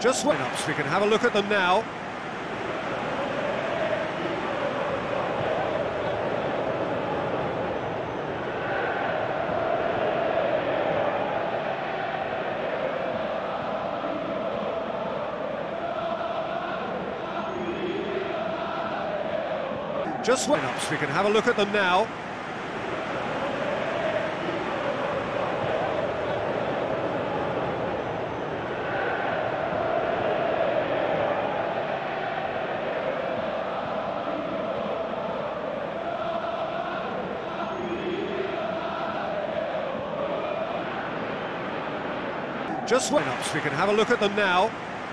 Just lineups, we can have a look at them now. Just lineups, we can have a look at them now. Just lineups, we can have a look at them now.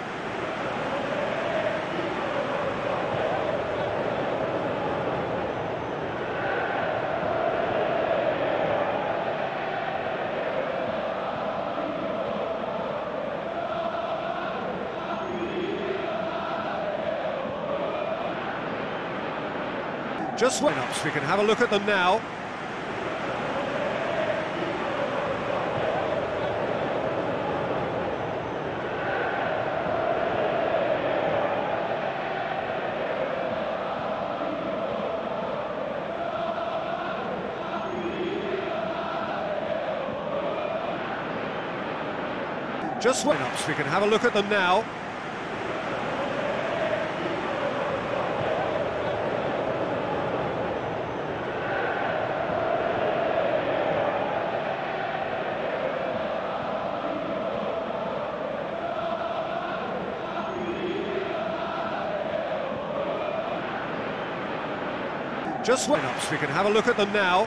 Just lineups, we can have a look at them now. Just lineups, we can have a look at them now. Just lineups, we can have a look at them now.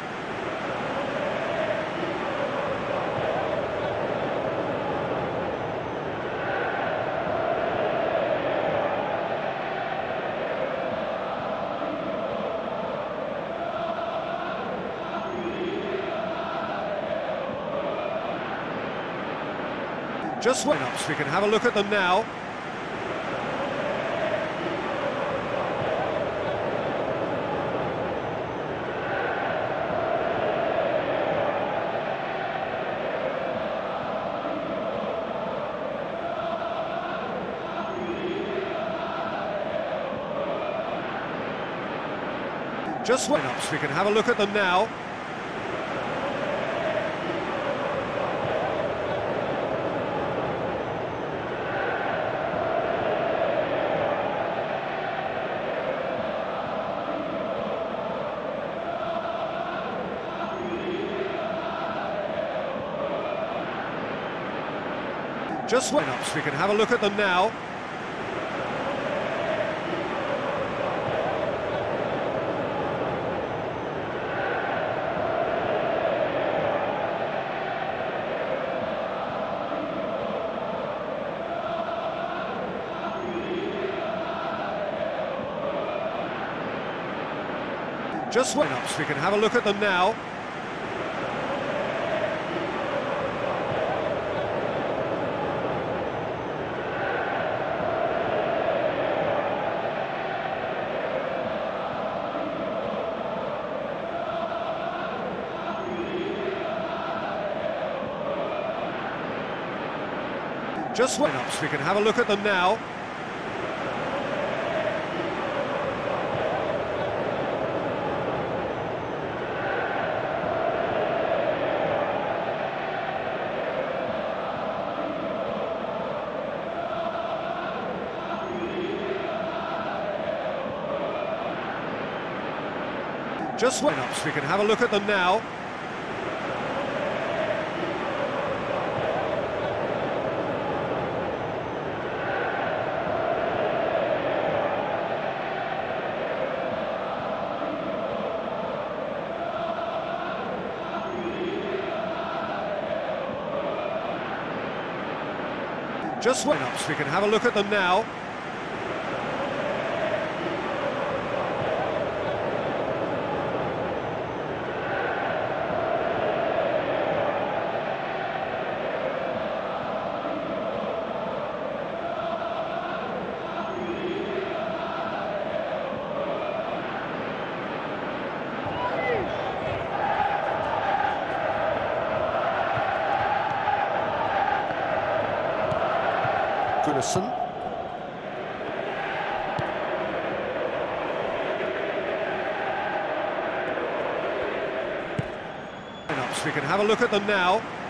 Just lineups, we can have a look at them now. Just lineups, we can have a look at them now. Just lineups, we can have a look at them now. Just lineups, we can have a look at them now. Just lineups, we can have a look at them now. Just lineups, we can have a look at them now. Just lineups, we can have a look at them now. Goodison. We can have a look at them now.